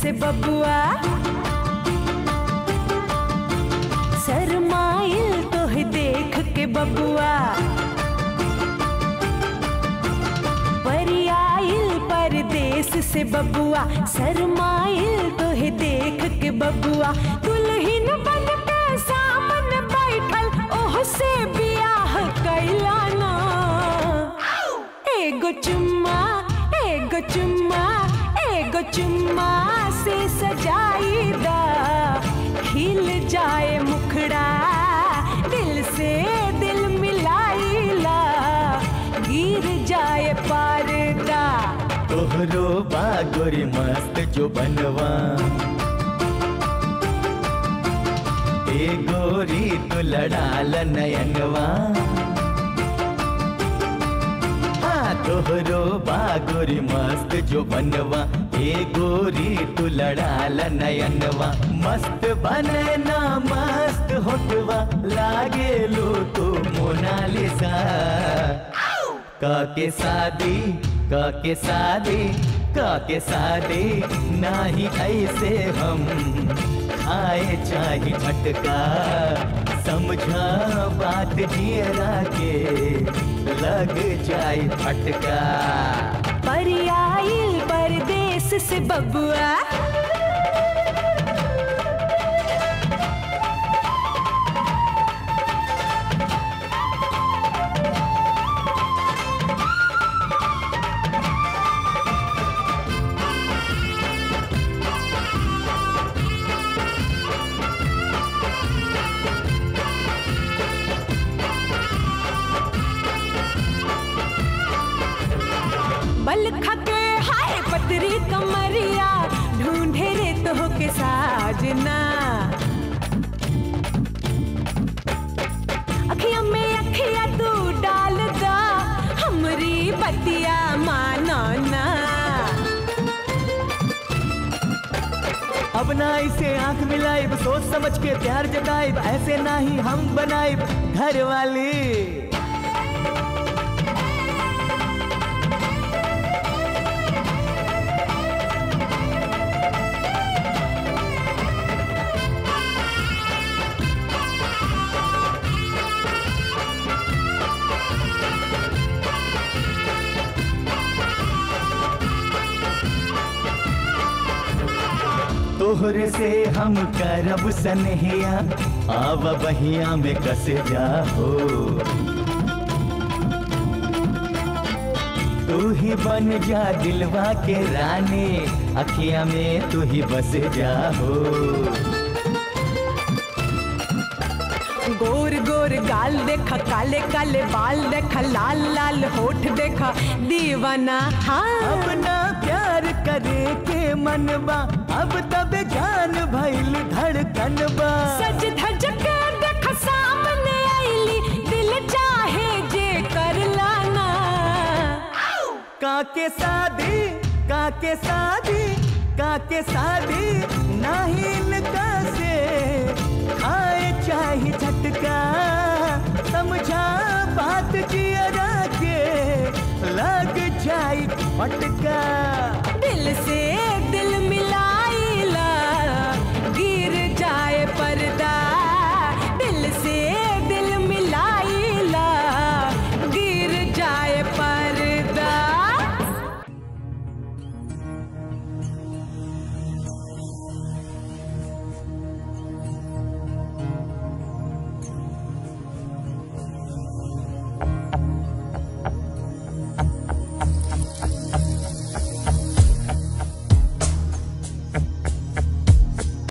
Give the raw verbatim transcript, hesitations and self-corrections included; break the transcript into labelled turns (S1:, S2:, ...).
S1: से बबुआ, शर्माइल तोहे देख के बबुआ, परियाइल परदेस से बबुआ, शर्माइल तोहे देख के बबुआ, दुल्हन बन के सामने बैठल ओह से बियाह कैलाना। एगो चुम्मा एगो चुम्मा एगो चुम्मा से सजाई दा, खिल जाए मुखड़ा दिल से दिल मिलाइला, गिर जाए पर्दा।
S2: तोहरो बागोरी मस्त जो बनवा, ए गोरी तो लड़ाल नयनवा, हाँ तोहरो बागोरी मस्त जो बनवा, ए गोरी तू लड़ाल नयनवा, मस्त बनना मस्त होटवा, लागे लो तो मोनालिसा। काके शादी काके शादी काके शादी नाही ऐसे हम आए चाहे झटका, समझा बात जियरा के लग जाए फटका।
S1: परियाइल परदेस से बबुआ, बल खके हाय पतरी कमरिया, ढूंढे रे तो के साजना, अखियां में अखियां तू डाल दा, हमरी बतिया मानो ना।
S2: अब ना इसे आंख मिलाइब, सोच समझ के प्यार जताइब, ऐसे ना ही हम बनाइब घर वाली। तोहरे से हम करब सनहिया, आव बहिया में कस जाहो, तू ही बन जा दिलवा के रानी, अखियां में तू ही बस जाहो।
S1: गोर गोर गाल देखा, काले काले बाल देखा, लाल लाल होठ देखा, दीवाना हाँ।
S2: अब ना प्यार करे के मनबा, अब तब जान भइल धड़कनबा,
S1: सज धज के देखा सामने आईली, दिल चाहे जे कर लाना।
S2: काके शादी काके शादी काके शादी नाही इनका से आए चाहे झटका, समझा बात जियरा के लग जाए फटका।
S1: दिल से